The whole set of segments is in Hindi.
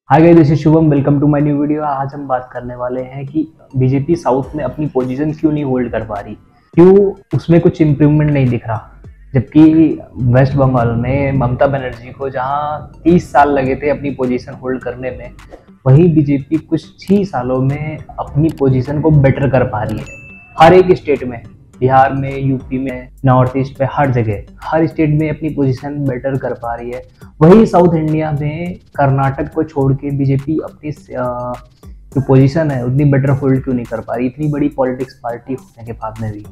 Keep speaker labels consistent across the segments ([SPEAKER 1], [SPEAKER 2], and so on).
[SPEAKER 1] Hi guys, this is Shubham. Welcome to my new video. आज हम बात करने वाले हैं कि बीजेपी साउथ में अपनी पोजीशन क्यों नहीं होल्ड कर पा रही, क्यों उसमें कुछ इम्प्रूवमेंट नहीं दिख रहा। जबकि वेस्ट बंगाल में ममता बनर्जी को जहां 30 साल लगे थे अपनी पोजीशन होल्ड करने में, वहीं बीजेपी कुछ 6 सालों में अपनी पोजीशन को बेटर कर पा रही है। हर एक स्टेट में, बिहार में, यूपी में, नॉर्थ ईस्ट में, हर जगह, हर स्टेट में अपनी पोजीशन बेटर कर पा रही है। वही साउथ इंडिया में कर्नाटक को छोड़ के बीजेपी अपनी जो पोजीशन है उतनी बेटर होल्ड क्यों नहीं कर पा रही, इतनी बड़ी पॉलिटिक्स पार्टी होने के बाद में भी।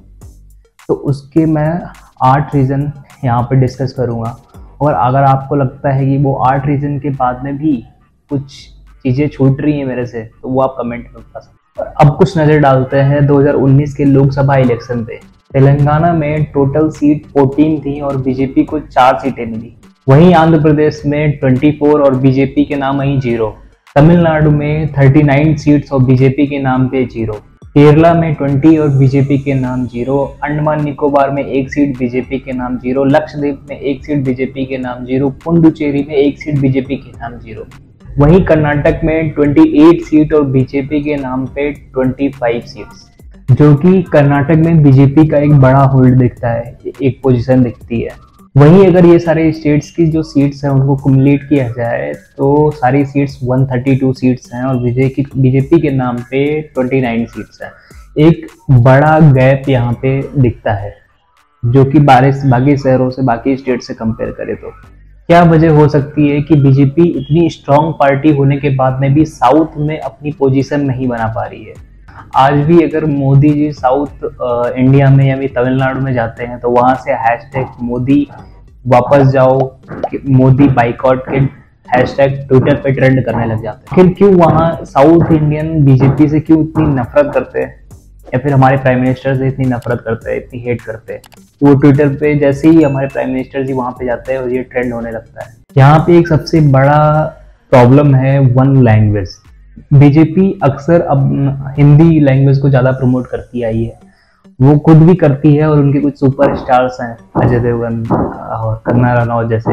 [SPEAKER 1] तो उसके मैं 8 रीज़न यहाँ पे डिस्कस करूँगा, और अगर आपको लगता है कि वो 8 रीज़न के बाद में भी कुछ चीज़ें छूट रही हैं मेरे से, तो वो आप कमेंट में बता सकते हैं। अब कुछ नज़र डालते हैं 2019 के लोकसभा इलेक्शन पे। तेलंगाना में टोटल सीट 14 थी और बीजेपी को 4 सीटें मिली। वहीं आंध्र प्रदेश में 24 और बीजेपी के नाम वहीं 0। तमिलनाडु में 39 सीट्स और बीजेपी के नाम पे 0। केरला में 20 और बीजेपी के नाम 0। अंडमान निकोबार में 1 सीट बीजेपी के नाम 0। लक्षद्वीप में 1 सीट बीजेपी के नाम 0। पुडुचेरी में 1 सीट बीजेपी के नाम 0। वहीं कर्नाटक में 28 सीट और बीजेपी के नाम पे 25 सीट्स, जो कि कर्नाटक में बीजेपी का एक बड़ा होल्ड दिखता है, एक पोजीशन दिखती है। वहीं अगर ये सारे स्टेट्स की जो सीट्स हैं उनको कुमुलेट किया जाए तो सारी सीट्स 132 सीट्स हैं और बीजेपी के नाम पे 29 सीट्स हैं। एक बड़ा गैप यहाँ पे दिखता है, जो कि बाकी शहरों से, बाकी स्टेट से कंपेयर करें तो। क्या वजह हो सकती है कि बीजेपी इतनी स्ट्रांग पार्टी होने के बाद में भी साउथ में अपनी पोजीशन नहीं बना पा रही है? आज भी अगर मोदी जी साउथ इंडिया में या भी तमिलनाडु में जाते हैं तो वहां से हैशटैग मोदी वापस जाओ, मोदी बाइकआउट के हैशटैग ट्विटर पे ट्रेंड करने लग जाते हैं। क्यों वहां साउथ इंडियन बीजेपी से क्यों इतनी नफरत करते हैं, या फिर हमारे प्राइम मिनिस्टर से इतनी नफरत करते हैं, इतनी हेट करते हैं? वो ट्विटर पे जैसे ही हमारे प्राइम मिनिस्टर जी वहां पे जाते हैं और ये ट्रेंड होने लगता है। यहाँ पे एक सबसे बड़ा प्रॉब्लम है वन लैंग्वेज। बीजेपी अक्सर अब हिंदी लैंग्वेज को ज्यादा प्रमोट करती आई है, वो खुद भी करती है और उनके कुछ सुपर स्टार्स हैं, अजय देवगन और कंगना रनौत जैसे,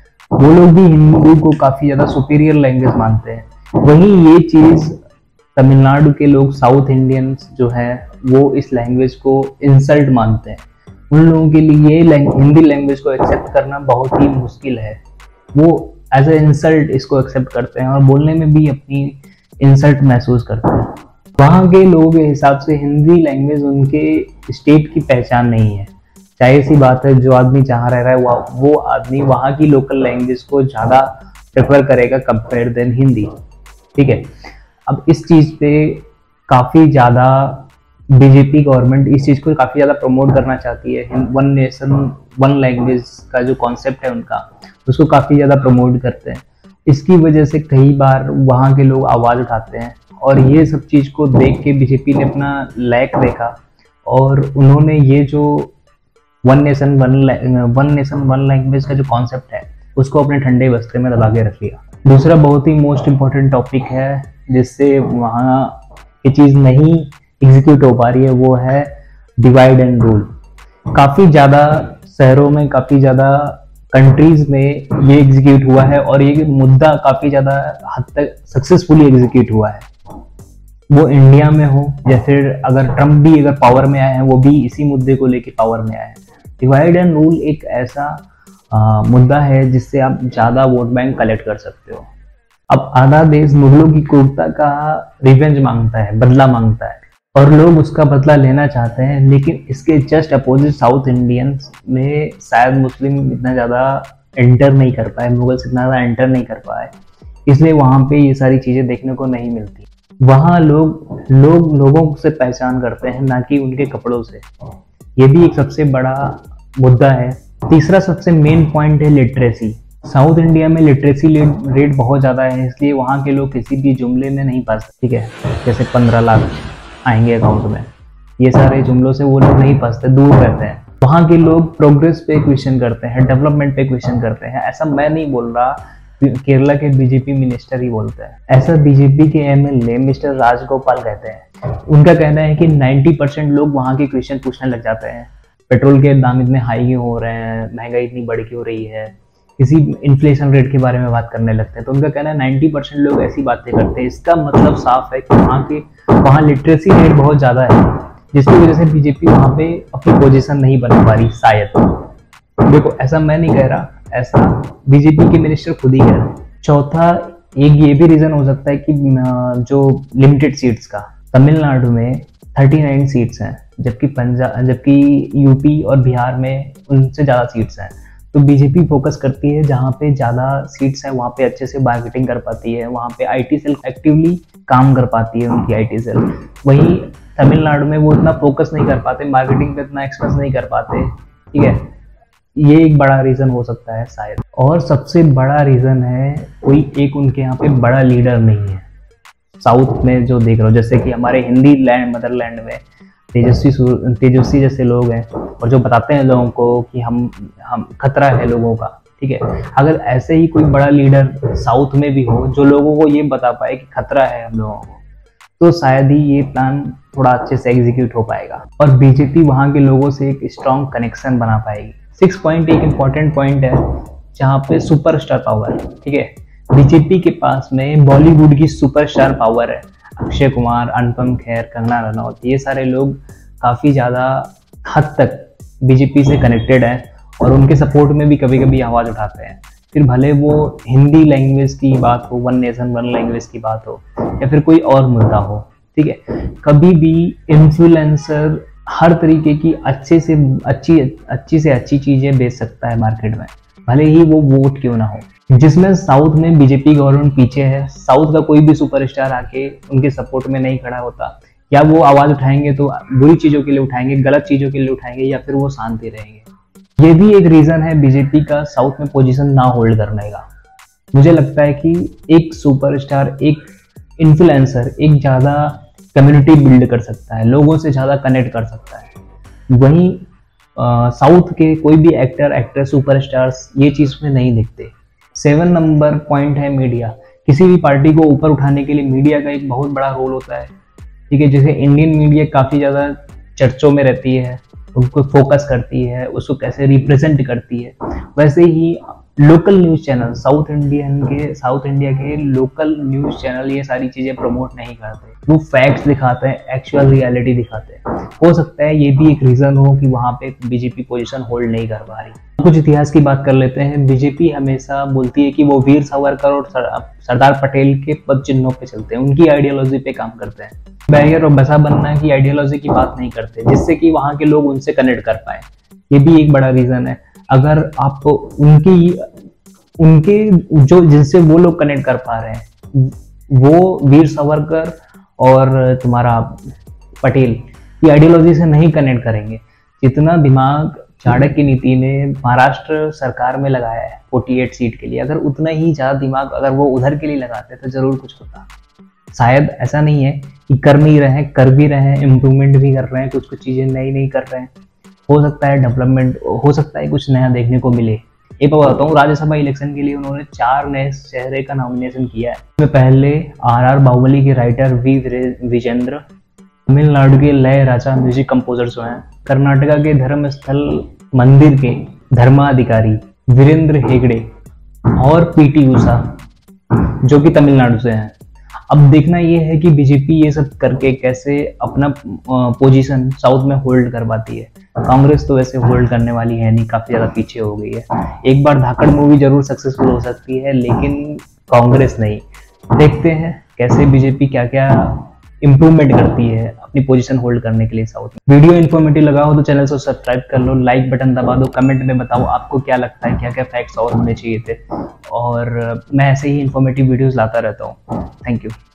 [SPEAKER 1] वो लोग भी हिंदी को काफी ज्यादा सुपीरियर लैंग्वेज मानते हैं। वहीं ये चीज तमिलनाडु के लोग, साउथ इंडियंस जो है, वो इस लैंग्वेज को इंसल्ट मानते हैं। उन लोगों के लिए हिंदी लैंग्वेज को एक्सेप्ट करना बहुत ही मुश्किल है। वो एज ए इंसल्ट इसको एक्सेप्ट करते हैं और बोलने में भी अपनी इंसल्ट महसूस करते हैं। वहाँ के लोगों के हिसाब से हिंदी लैंग्वेज उनके स्टेट की पहचान नहीं है। जाहिर सी बात है, जो आदमी जहाँ रह रहा है वो आदमी वहाँ की लोकल लैंग्वेज को ज़्यादा प्रेफर करेगा कंपेयर देन हिंदी। ठीक है, अब इस चीज़ पे काफ़ी ज़्यादा बीजेपी गवर्नमेंट इस चीज़ को काफ़ी ज़्यादा प्रमोट करना चाहती है। वन नेशन वन लैंग्वेज का जो कॉन्सेप्ट है उनका, उसको काफ़ी ज़्यादा प्रमोट करते हैं। इसकी वजह से कई बार वहाँ के लोग आवाज़ उठाते हैं, और ये सब चीज़ को देख के बीजेपी ने अपना लैक देखा और उन्होंने ये जो वन नेशन वन लैंग्वेज का जो कॉन्सेप्ट है उसको अपने ठंडे बस्ते में दबा के रख लिया। दूसरा बहुत ही मोस्ट इम्पोर्टेंट टॉपिक है जिससे वहाँ ये चीज़ नहीं एग्जीक्यूट हो पा रही है, वो है डिवाइड एंड रूल। काफ़ी ज़्यादा शहरों में, काफ़ी ज़्यादा कंट्रीज में ये एग्जीक्यूट हुआ है और ये मुद्दा काफ़ी ज़्यादा हद तक सक्सेसफुली एग्जीक्यूट हुआ है। वो इंडिया में हो या फिर अगर ट्रम्प भी अगर पावर में आए हैं, वो भी इसी मुद्दे को लेके पावर में आए हैं। डिवाइड एंड रूल एक ऐसा मुद्दा है जिससे आप ज़्यादा वोट बैंक कलेक्ट कर सकते हो। अब आधा देश मुगलों की क्रूरता का रिवेंज मांगता है, बदला मांगता है, और लोग उसका बदला लेना चाहते हैं। लेकिन इसके जस्ट अपोजिट साउथ इंडियंस में शायद मुस्लिम इतना ज़्यादा एंटर नहीं कर पाए, मुगल्स इतना ज़्यादा एंटर नहीं कर पाए, इसलिए वहाँ पे ये सारी चीज़ें देखने को नहीं मिलती। वहाँ लोगों से पहचान करते हैं, ना कि उनके कपड़ों से। ये भी एक सबसे बड़ा मुद्दा है। तीसरा सबसे मेन पॉइंट है लिटरेसी। साउथ इंडिया में लिटरेसी रेट बहुत ज़्यादा है, इसलिए वहाँ के लोग किसी भी जुमले में नहीं फंसते। ठीक है, जैसे 15 लाख आएंगे अकाउंट में, ये सारे जुमलों से वो लोग नहीं फंसते, दूर रहते हैं। वहाँ के लोग प्रोग्रेस पे क्वेश्चन करते हैं, डेवलपमेंट पे क्वेश्चन करते हैं। ऐसा मैं नहीं बोल रहा, केरला के बीजेपी मिनिस्टर ही बोलते हैं। ऐसा बीजेपी के एमएलए मिस्टर राजगोपाल कहते हैं। उनका कहना है कि 90% लोग वहाँ के क्वेश्चन पूछने लग जाते हैं। पेट्रोल के दाम इतने हाई क्यों हो रहे हैं, महंगाई इतनी बढ़ क्यों हो रही है, किसी इन्फ्लेशन रेट के बारे में बात करने लगते हैं, तो उनका कहना है 90% लोग ऐसी बातें करते हैं। इसका मतलब साफ है कि वहाँ लिटरेसी रेट बहुत ज़्यादा है, जिसकी वजह से बीजेपी वहाँ पे अपनी पोजीशन नहीं बना पा रही शायद। देखो, ऐसा मैं नहीं कह रहा, ऐसा बीजेपी के मिनिस्टर खुद ही कह रहे हैं। चौथा, एक ये भी रीज़न हो सकता है कि जो लिमिटेड सीट्स का, तमिलनाडु में 39 सीट्स हैं, जबकि यूपी और बिहार में उनसे ज़्यादा सीट्स हैं। तो बीजेपी फोकस करती है जहाँ पे ज़्यादा सीट्स हैं वहाँ पे अच्छे से मार्केटिंग कर पाती है, वहाँ पे आईटी सेल एक्टिवली काम कर पाती है उनकी आईटी सेल। वहीं तमिलनाडु में वो इतना फोकस नहीं कर पाते, मार्केटिंग पे इतना एक्सपेंस नहीं कर पाते, ठीक है। ये एक बड़ा रीज़न हो सकता है शायद। और सबसे बड़ा रीज़न है कोई एक उनके यहाँ पे बड़ा लीडर नहीं है। साउथ में जो देख रहे हो, जैसे कि हमारे हिंदी लैंड मदरलैंड में तेजस्वी जैसे लोग हैं, और जो बताते हैं लोगों को कि हम खतरा है लोगों का, ठीक है। अगर ऐसे ही कोई बड़ा लीडर साउथ में भी हो जो लोगों को ये बता पाए कि खतरा है हम लोगों को, तो शायद ही ये प्लान थोड़ा अच्छे से एग्जीक्यूट हो पाएगा और बीजेपी वहाँ के लोगों से एक स्ट्रॉन्ग कनेक्शन बना पाएगी। 6 पॉइंट एक इम्पॉर्टेंट पॉइंट है जहाँ पे सुपरस्टार पावर, ठीक है। बीजेपी के पास में बॉलीवुड की सुपरस्टार पावर है। अक्षय कुमार, अनुपम खेर, कंगना रनौत, ये सारे लोग काफ़ी ज़्यादा हद तक बीजेपी से कनेक्टेड हैं और उनके सपोर्ट में भी कभी कभी आवाज़ उठाते हैं। फिर भले वो हिंदी लैंग्वेज की बात हो, वन नेशन वन लैंग्वेज की बात हो, या फिर कोई और मुद्दा हो, ठीक है। कभी भी इन्फ्लुएंसर हर तरीके की अच्छी से अच्छी चीज़ें बेच सकता है मार्केट में, भले ही वो वोट क्यों ना हो। जिसमें साउथ में बीजेपी गवर्नमेंट पीछे है, साउथ का कोई भी सुपरस्टार आके उनके सपोर्ट में नहीं खड़ा होता, या वो आवाज़ उठाएंगे तो बुरी चीज़ों के लिए उठाएंगे, गलत चीज़ों के लिए उठाएंगे, या फिर वो शांति रहेंगे। ये भी एक रीज़न है बीजेपी का साउथ में पोजीशन ना होल्ड करने का। मुझे लगता है कि एक सुपरस्टार, एक इन्फ्लुएंसर एक ज़्यादा कम्युनिटी बिल्ड कर सकता है, लोगों से ज़्यादा कनेक्ट कर सकता है। वहीं साउथ के कोई भी एक्टर, एक्ट्रेस, सुपरस्टार्स ये चीज़ में नहीं दिखते। 7 नंबर पॉइंट है मीडिया। किसी भी पार्टी को ऊपर उठाने के लिए मीडिया का एक बहुत बड़ा रोल होता है, ठीक है। जैसे इंडियन मीडिया काफ़ी ज़्यादा चर्चों में रहती है, उनको फोकस करती है, उसको कैसे रिप्रेजेंट करती है, वैसे ही local news channel South India के लोकल न्यूज़ चैनल ये सारी चीज़ें प्रमोट नहीं करते। वो फैक्ट्स दिखाते हैं, एक्चुअल रियलिटी दिखाते हैं। हो सकता है ये भी एक रीज़न हो कि वहाँ पे बीजेपी पोजीशन होल्ड नहीं कर पा रही। कुछ इतिहास की बात कर लेते हैं। बीजेपी हमेशा बोलती है कि वो वीर सावरकर और सरदार पटेल के पद चिन्हों पे चलते हैं, उनकी आइडियोलॉजी पे काम करते हैं। बैरियर और बसा बनना की आइडियोलॉजी की बात नहीं करते, जिससे कि वहाँ के लोग उनसे कनेक्ट कर पाए। ये भी एक बड़ा रीज़न है। अगर आप उनके जो जिनसे वो लोग कनेक्ट कर पा रहे हैं, वो वीर सावरकर और तुम्हारा पटेल की आइडियोलॉजी से नहीं कनेक्ट करेंगे। जितना दिमाग चाणक्य नीति ने महाराष्ट्र सरकार में लगाया है 48 सीट के लिए, अगर उतना ही ज़्यादा दिमाग अगर वो उधर के लिए लगाते तो जरूर कुछ होता। शायद ऐसा नहीं है कि कर नहीं रहे हैं, कर भी रहे हैं, इम्प्रूवमेंट भी कर रहे हैं, कुछ चीज़ें नई कर रहे हैं। हो सकता है डेवलपमेंट, हो सकता है कुछ नया देखने को मिले। एक बात बताता हूँ, राज्यसभा इलेक्शन के लिए उन्होंने 4 नए चेहरे का नॉमिनेशन किया है। इसमें पहले RR बाहुबली के राइटर विजेंद्र, तमिलनाडु के लय राजा म्यूजिक कंपोजर जो हैं, कर्नाटका के धर्मस्थल मंदिर के धर्माधिकारी वीरेंद्र हेगड़े और PT उषा जो कि तमिलनाडु से हैं। अब देखना ये है कि बीजेपी ये सब करके कैसे अपना पोजीशन साउथ में होल्ड कर पाती है। कांग्रेस तो वैसे होल्ड करने वाली है नहीं, काफी ज्यादा पीछे हो गई है। एक बार धाकड़ मूवी जरूर सक्सेसफुल हो सकती है, लेकिन कांग्रेस नहीं। देखते हैं कैसे बीजेपी क्या क्या इंप्रूवमेंट करती है अपनी पोजीशन होल्ड करने के लिए साउथ में। वीडियो इन्फॉर्मेटिव लगा हो तो चैनल को सब्सक्राइब कर लो, लाइक बटन दबा दो, कमेंट में बताओ आपको क्या लगता है, क्या क्या फैक्ट्स और होने चाहिए थे। और मैं ऐसे ही इन्फॉर्मेटिव वीडियोस लाता रहता हूँ। Thank you.